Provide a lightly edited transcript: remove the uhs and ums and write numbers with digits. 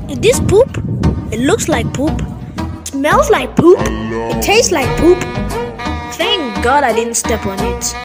Is this poop? It looks like poop. It smells like poop. It tastes like poop. Thank God I didn't step on it.